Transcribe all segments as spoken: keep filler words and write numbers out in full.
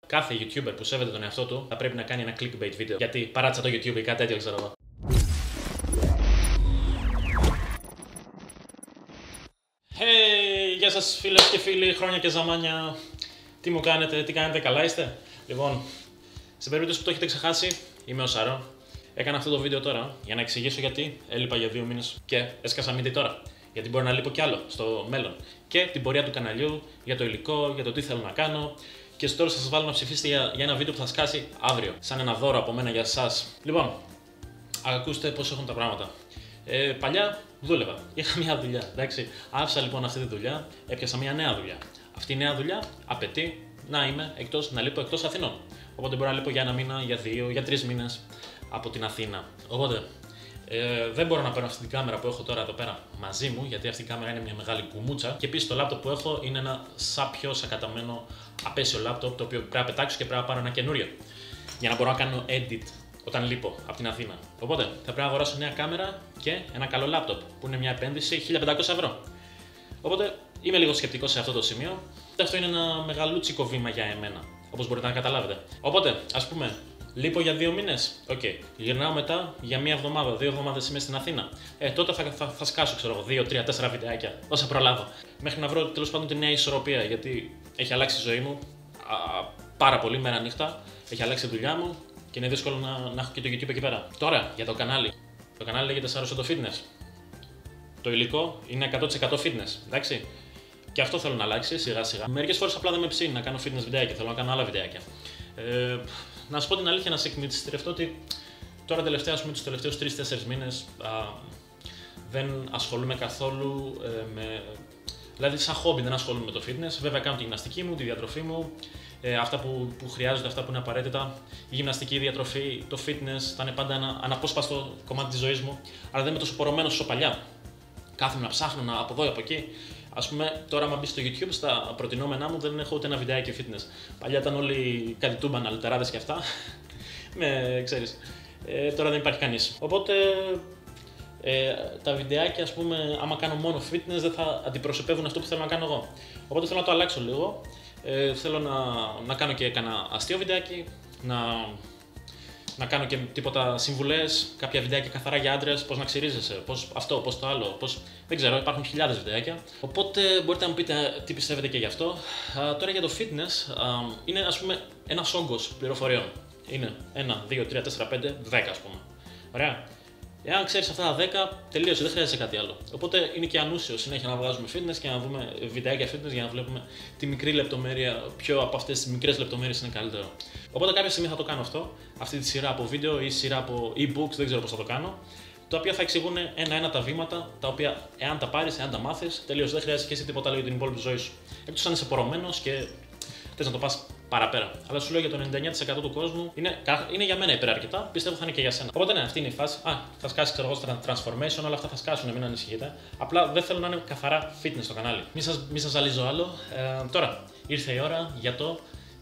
Κάθε YouTuber που σέβεται τον εαυτό του θα πρέπει να κάνει ένα clickbait βίντεο. Γιατί παράτησα το YouTube ή κάτι τέτοιο, ξέρω εγώ. Hey, γεια σας φίλες και φίλοι, χρόνια και ζαμάνια. Τι μου κάνετε, τι κάνετε, καλά είστε? Λοιπόν, σε περίπτωση που το έχετε ξεχάσει, είμαι ο Σαρό. Έκανα αυτό το βίντεο τώρα για να εξηγήσω γιατί έλειπα για δύο μήνες και έσκασα μύτη τώρα. Γιατί μπορεί να λείπω κι άλλο στο μέλλον. Και την πορεία του καναλιού, για το υλικό, για το τι θέλω να κάνω. Και στο τέλος θα σας βάλω να ψηφίσετε για, για ένα βίντεο που θα σκάσει αύριο. Σαν ένα δώρο από μένα για εσάς. Λοιπόν, ακούστε πώς έχουν τα πράγματα. Ε, παλιά δούλευα. Είχα μια δουλειά. Εντάξει. Άφησα λοιπόν αυτή τη δουλειά, έπιασα μια νέα δουλειά. Αυτή η νέα δουλειά απαιτεί να είμαι εκτός, να λείπω εκτός Αθηνών. Οπότε μπορώ να λείπω για ένα μήνα, για δύο, για τρεις μήνες από την Αθήνα. Οπότε ε, δεν μπορώ να παίρνω αυτή την κάμερα που έχω τώρα εδώ πέρα μαζί μου, γιατί αυτή η κάμερα είναι μια μεγάλη κουμούτσα. Και επίσης το λάπτοπ που έχω είναι ένα σάπιο, σακαταμένο, απέσιο λάπτοπ, το οποίο πρέπει να πετάξω και πρέπει να πάρω ένα καινούριο. Για να μπορώ να κάνω edit όταν λείπω από την Αθήνα. Οπότε θα πρέπει να αγοράσω νέα κάμερα και ένα καλό λάπτοπ, που είναι μια επένδυση χίλια πεντακόσια ευρώ. Οπότε είμαι λίγο σκεπτικός σε αυτό το σημείο. Αυτό είναι ένα μεγαλούτσικο βήμα για εμένα, όπως μπορείτε να καταλάβετε. Οπότε, ας πούμε, λείπω για δύο μήνες. Οκ. Okay. Γυρνάω μετά για μία εβδομάδα, δύο εβδομάδες είμαι στην Αθήνα. Ε, τότε θα, θα, θα σκάσω, ξέρω εγώ, δύο, τρία, τέσσερα βιντεάκια. Όσα προλάβω. Μέχρι να βρω τέλος πάντων τη νέα ισορροπία. Γιατί έχει αλλάξει η ζωή μου α, πάρα πολύ μέρα νύχτα. Έχει αλλάξει η δουλειά μου και είναι δύσκολο να, να έχω και το YouTube εκεί πέρα. Τώρα για το κανάλι. Το κανάλι λέγεται Σάρος το Fitness. Το υλικό είναι εκατό τοις εκατό fitness. Εντάξει. Και αυτό θέλω να αλλάξει σιγά σιγά. Μερικές φορές απλά δεν με ψήνει να κάνω fitness βιντεάκια. Θέλω να κάνω άλλα βιντεάκια. Ε, να σου πω την αλήθεια, να σε εκμυστηρευτώ ότι τώρα τελευταία, ας πούμε, τους τελευταίους τρεις τέσσερις μήνες α, δεν ασχολούμαι καθόλου ε, με. Δηλαδή, σαν χόμπι δεν ασχολούμαι με το fitness. Βέβαια, κάνω τη γυμναστική μου, τη διατροφή μου, ε, αυτά που, που χρειάζονται, αυτά που είναι απαραίτητα. Η γυμναστική, η διατροφή, το fitness θα είναι πάντα ένα αναπόσπαστο κομμάτι της ζωής μου. Αλλά δεν είμαι τόσο πορωμένος όσο παλιά. Κάθομαι να ψάχνω να, από εδώ από εκεί. Ας πούμε, τώρα, άμα μπει στο YouTube, στα προτινόμενά μου δεν έχω ούτε ένα βιντεάκι fitness. Παλιά ήταν όλοι κάτι τούμπανα, λιτεράδες και αυτά. Με, ξέρεις. Ε, τώρα δεν υπάρχει κανείς. Οπότε, ε, τα βιντεάκια, ας πούμε, άμα κάνω μόνο fitness, δεν θα αντιπροσωπεύουν αυτό που θέλω να κάνω εγώ. Οπότε θέλω να το αλλάξω λίγο. Ε, θέλω να, να κάνω και κανένα αστείο βιντεάκι, να. Να κάνω και τίποτα συμβουλές, κάποια βιντεάκια καθαρά για άντρες, πώς να ξυρίζεσαι, πώς αυτό, πώς το άλλο, πώς. Δεν ξέρω, υπάρχουν χιλιάδες βιντεάκια. Οπότε μπορείτε να μου πείτε τι πιστεύετε και γι' αυτό. Α, τώρα για το fitness, α, είναι ας πούμε ένας όγκος πληροφοριών. Είναι ένα, δύο, τρία, τέσσερα, πέντε, δέκα ας πούμε. Ωραία. Εάν ξέρεις αυτά τα δέκα, τελείωσε, δεν χρειάζεται κάτι άλλο. Οπότε είναι και ανούσιο συνέχεια να βγάζουμε fitness και να δούμε βιντεάκια fitness για να βλέπουμε τη μικρή λεπτομέρεια, ποιο από αυτές τις μικρές λεπτομέρειες είναι καλύτερο. Οπότε κάποια στιγμή θα το κάνω αυτό, αυτή τη σειρά από βίντεο ή σειρά από e-books, δεν ξέρω πώς θα το κάνω, τα οποία θα εξηγούν ένα-ένα τα βήματα, τα οποία εάν τα πάρεις, εάν τα μάθεις, τελείωσε, δεν χρειάζεται και εσύ τίποτα άλλο για την υπόλοιπη ζωή σου. Εκτός αν είσαι πορωμένος και θες να το πας παραπέρα. Αλλά σου λέω για το ενενήντα εννέα τοις εκατό του κόσμου είναι, είναι για μένα υπεραρκετά, πιστεύω θα είναι και για σένα. Οπότε ναι, αυτή είναι η φάση. Α, θα σκάσει, ξέρω εγώ, στα transformation, όλα αυτά θα σκάσουν, μην ανησυχείτε. Απλά δεν θέλω να είναι καθαρά fitness στο κανάλι. Μην σας, μη σας ζαλίζω άλλο. Ε, τώρα, ήρθε η ώρα για το.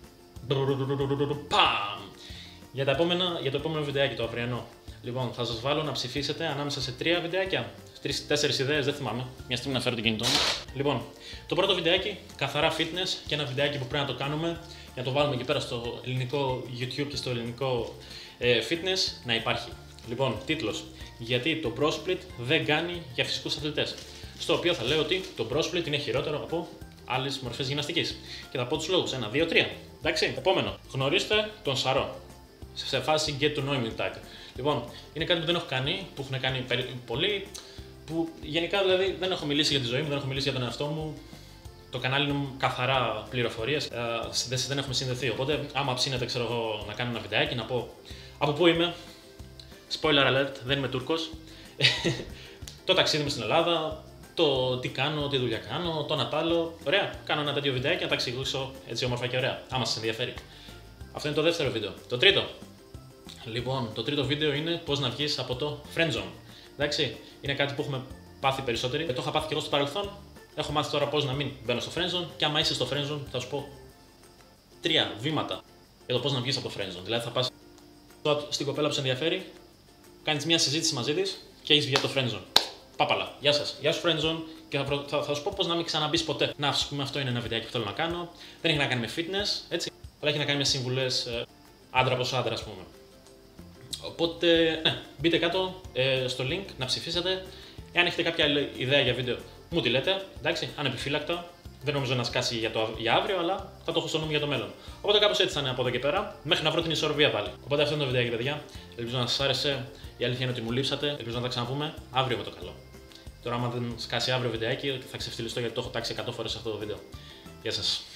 Παμ! Για, τα επόμενα, για το επόμενο βιντεάκι, το αυριανό. Λοιπόν, θα σας βάλω να ψηφίσετε ανάμεσα σε τρία βιντεάκια. Τρεις-τέσσερις ιδέες, δεν θυμάμαι. Μια στιγμή να φέρω την κινητό μου. Λοιπόν, το πρώτο βιντεάκι, καθαρά fitness και ένα βιντεάκι που πρέπει να το κάνουμε για να το βάλουμε εκεί πέρα στο ελληνικό YouTube και στο ελληνικό ε, fitness να υπάρχει. Λοιπόν, τίτλος. Γιατί το bro split δεν κάνει για φυσικούς αθλητές. Στο οποίο θα λέω ότι το bro split είναι χειρότερο από άλλες μορφές γυμναστικής. Και θα πω τους λόγους. Ένα, δύο, τρία. Εντάξει, επόμενο. Γνωρίστε τον Σαρό. Σε φάση get to know me tag. Λοιπόν, είναι κάτι που δεν έχω κάνει, που έχουν κάνει πολλοί. Που γενικά δηλαδή δεν έχω μιλήσει για τη ζωή μου, δεν έχω μιλήσει για τον εαυτό μου. Το κανάλι είναι καθαρά πληροφορίες, ε, δεν έχουμε συνδεθεί. Οπότε, άμα ψήνετε, ξέρω εγώ, να κάνω ένα βιντεάκι, να πω από πού είμαι. Spoiler alert, δεν είμαι Τούρκος. Το ταξίδι μου στην Ελλάδα, το τι κάνω, τι δουλειά κάνω, το ένα τ' άλλο. Ωραία, κάνω ένα τέτοιο βιντεάκι να τα εξηγήσω έτσι όμορφα και ωραία, άμα σας ενδιαφέρει. Αυτό είναι το δεύτερο βίντεο. Το τρίτο. Λοιπόν, το τρίτο βίντεο είναι πώς να βγεις από το friend zone. Εντάξει, είναι κάτι που έχουμε πάθει περισσότεροι. Το είχα πάθει και εγώ στο παρελθόν. Έχω μάθει τώρα πώς να μην μπαίνω στο friendzone. Και άμα είσαι στο friendzone, θα σου πω τρία βήματα για το πώς να βγεις από το friendzone. Δηλαδή, θα πας στην κοπέλα που σε ενδιαφέρει, κάνεις μια συζήτηση μαζί της και έχεις βγει από το friendzone. Πάπαλα, γεια σας, γεια σου friendzone και θα, θα, θα σου πω πώς να μην ξαναμπείς ποτέ. Να, ας πούμε, αυτό είναι ένα βιντεάκι που θέλω να κάνω. Δεν έχει να κάνει με fitness, έτσι. αλλά έχει να κάνει με συμβουλές ε, άντρα προς άντρα, ας πούμε. Οπότε, ναι, μπείτε κάτω ε, στο link να ψηφίσετε. Εάν έχετε κάποια άλλη ιδέα για βίντεο, μου τη λέτε. Εντάξει, ανεπιφύλακτα. Δεν νομίζω να σκάσει για, το, για αύριο, αλλά θα το έχω στο νου για το μέλλον. Οπότε κάπως έτσι θα είναι από εδώ και πέρα, μέχρι να βρω την ισορροπία πάλι. Οπότε αυτό είναι το βιντεάκι, παιδιά. Ελπίζω να σας άρεσε. Η αλήθεια είναι ότι μου λείψατε. Ελπίζω να τα ξαναπούμε αύριο με το καλό. Τώρα, άμα δεν σκάσει αύριο βιντεάκι, θα ξεφτυλιστώ γιατί το έχω τάξει εκατό φορές σε αυτό το βίντεο. Γεια σας.